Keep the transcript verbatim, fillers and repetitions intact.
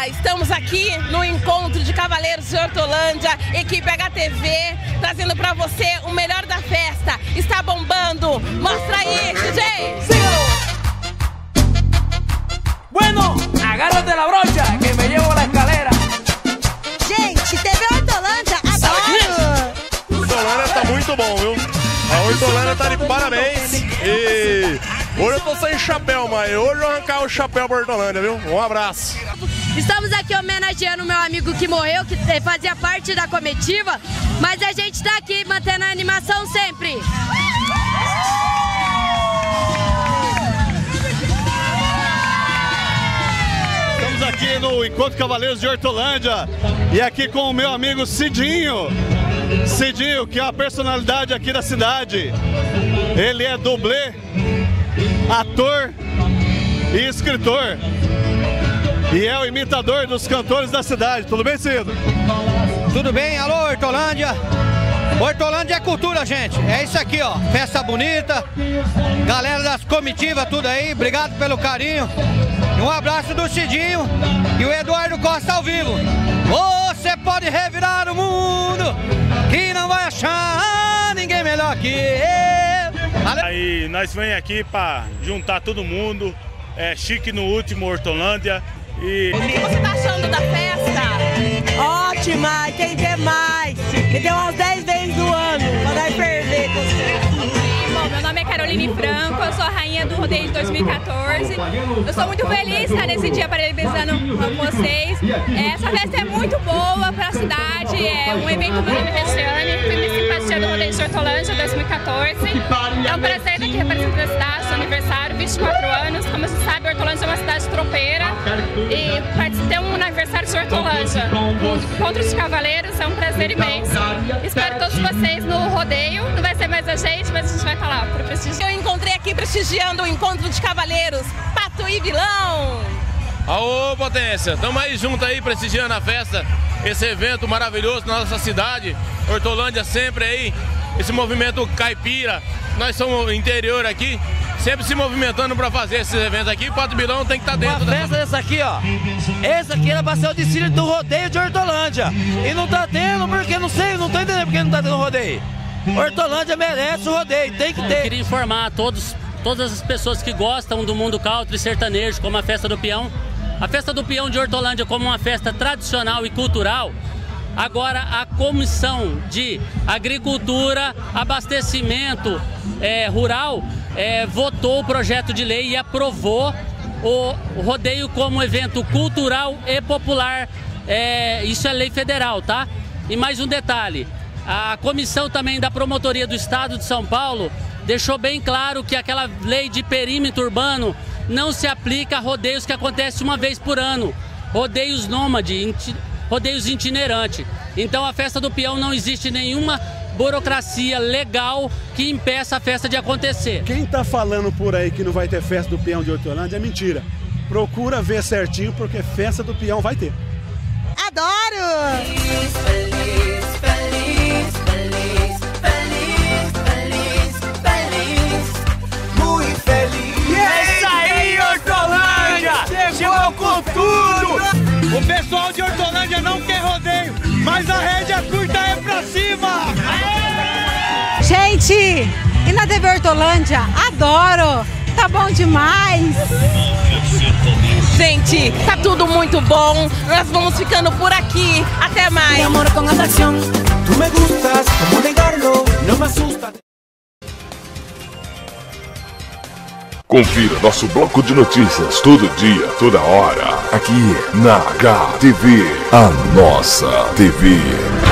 Olha, estamos aqui no encontro de Cavaleiros de Hortolândia, equipe H T V, trazendo pra você o melhor da festa. Está bombando, mostra aí, D J! Bueno, agárrate la brocha, que me llevo la escalera. Gente, T V Hortolândia, adoro! Hortolândia tá muito bom, viu? A Hortolândia tá de parabéns. E hoje eu tô sem chapéu, mas hoje eu vou arrancar o chapéu pra Hortolândia, viu? Um abraço. Estamos aqui homenageando o meu amigo que morreu, que fazia parte da comitiva, mas a gente tá aqui mantendo a animação sempre. Estamos aqui no Encontro Cavaleiros de Hortolândia e aqui com o meu amigo Cidinho. Cidinho, que é uma personalidade aqui da cidade. Ele é dublê, ator e escritor. E é o imitador dos cantores da cidade. Tudo bem, Cido? Tudo bem? Alô, Hortolândia. Hortolândia é cultura, gente. É isso aqui, ó. Festa bonita. Galera das comitivas, tudo aí. Obrigado pelo carinho. E um abraço do Cidinho e o Eduardo Costa ao vivo. Você pode revirar o mundo, que não vai achar ninguém melhor que eu. Valeu. Aí nós vem aqui para juntar todo mundo, é chique no último Hortolândia. E... O que você tá achando da festa? Ótima, tem que ter mais. Me deu umas dez vezes do ano, pra dar ferver. Bom, meu nome é Caroline Franco, eu sou a rainha do rodeio de dois mil e quatorze. Eu sou muito feliz de estar nesse dia parabenizando com vocês. Essa festa é muito boa para a cidade, é um evento do nome Regiane, fui simpatia do rodeio de Hortolândia dois mil e quatorze. É um prazer estar aqui representando a cidade, seu aniversário, vinte e quatro anos. Como você sabe, Hortolândia é uma cidade tropeira e ter um aniversário de Hortolândia, um encontro de cavaleiros, é um prazer imenso. Espero todos vocês no rodeio, não vai ser mais a gente, mas a gente vai estar lá para prestigiar. Eu encontrei aqui prestigiando o encontro de cavaleiros, Pato e Vilão. Aô, potência, estamos aí junto aí, prestigiando a festa, esse evento maravilhoso na nossa cidade, Hortolândia sempre aí, esse movimento caipira, nós somos interior aqui, sempre se movimentando para fazer esses eventos aqui, o Pato e Vilão tem que estar dentro Uma da festa dessa aqui, ó, esse aqui era pra ser o desfile do rodeio de Hortolândia, e não tá tendo porque, não sei, não tô entendendo porque não tá tendo rodeio. Hortolândia merece o rodeio, tem que ter. Eu queria informar a todos, todas as pessoas que gostam do mundo country e sertanejo, como a Festa do Peão. A Festa do Peão de Hortolândia como uma festa tradicional e cultural. Agora a Comissão de Agricultura, Abastecimento é, Rural é, votou o projeto de lei e aprovou o, o rodeio como evento cultural e popular. É, isso é lei federal, tá? E mais um detalhe. A comissão também da Promotoria do Estado de São Paulo deixou bem claro que aquela lei de perímetro urbano não se aplica a rodeios que acontecem uma vez por ano, rodeios nômade, rodeios itinerantes. Então a Festa do Peão não existe nenhuma burocracia legal que impeça a festa de acontecer. Quem tá falando por aí que não vai ter Festa do Peão de Hortolândia é mentira. Procura ver certinho porque Festa do Peão vai ter. Adoro! Feliz, feliz, feliz, feliz, feliz, feliz, feliz, muito feliz. É isso aí, Hortolândia! Chegou com tudo! O pessoal de Hortolândia não quer rodeio, mas a rédea curta é pra cima! Gente, e na T V Hortolândia? Adoro! Tá bom demais! Gente, tá tudo muito bom. Nós vamos ficando por aqui. Até mais. Confira nosso bloco de notícias todo dia, toda hora, aqui na H T V, a nossa T V.